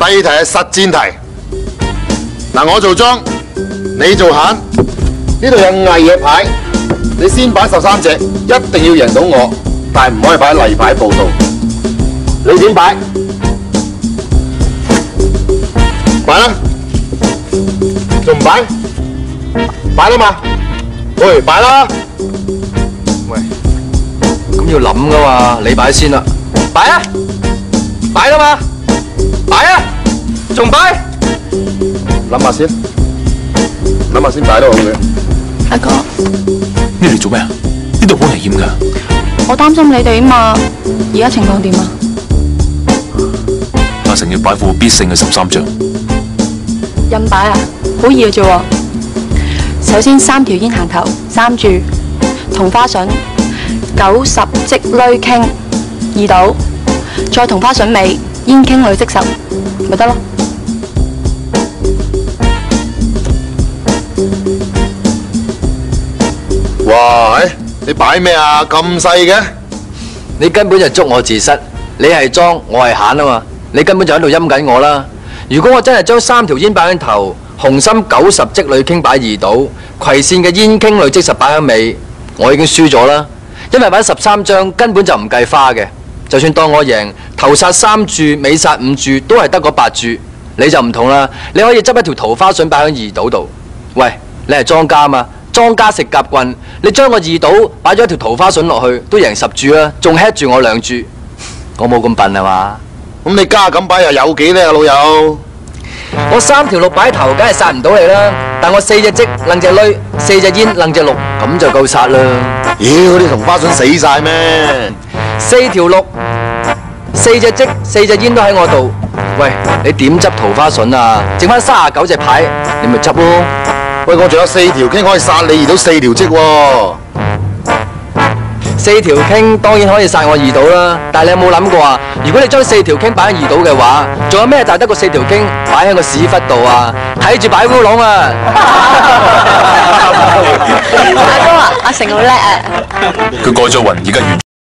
第二題係實戰題。嗱，我做莊，你做閒。呢度有藝嘅牌，你先擺13隻，一定要贏到我，但係唔可以擺例牌報道。你點擺？擺啦，仲唔擺？擺啦嘛，喂，擺啦！ 喂，咁要諗噶嘛，你擺先啦，擺啊，擺啦嘛，擺啊，仲擺？ 諗下先，諗下先擺都好嘅。 阿哥， 你哋做咩啊？呢度好危險噶。 我擔心你哋啊嘛，而家情況點啊？ 阿成要擺副必勝嘅13張。 任擺啊，好易嘅啫喎。首先3條煙行頭，3注，同花順90積鐳傾2賭，再同花順尾煙傾鐳積10，咪得咯。 哇！你擺咩啊？咁細嘅？ 你根本就捉我自失，你係莊，我係閒啊嘛，你根本就喺度陰緊我啦。如果我真係將3條煙擺喺頭，紅心90積鐳傾擺2賭，葵扇嘅煙傾鐳積10擺喺尾，我已經輸咗啦。因為擺13張根本就唔計花嘅，就算當我贏，頭殺3注，尾殺5注，都係得嗰8注。你就唔同啦，你可以執一條桃花筍擺喺2賭度。喂，你係莊家嘛？莊家食夾棍，你將個2賭擺咗一條桃花筍落去，都贏10注啦，仲 head 住我2注，我冇咁笨係嘛？ 咁你加咁擺又有幾叻啊，老友？ 我3條6擺頭，梗係殺唔到你啦，但我4隻積掕隻鐳，4隻煙掕隻綠，咁就夠殺啦。 妖，啲同花筍死晒咩 ？4條6，4隻積4隻煙都喺我度。喂，你點執桃花筍啊？剩翻39隻牌，你咪執咯。 喂，我仲有4條傾可以殺你，而到4條積喎。 4條傾當然可以殺我2賭啦，但係你有冇諗過啊？如果你將4條傾擺喺2賭嘅話，仲有咩大得過4條傾擺喺個屎忽度啊？睇住擺烏龍啊！ 阿哥啊，阿成好叻啊！ 佢過咗雲，而家完。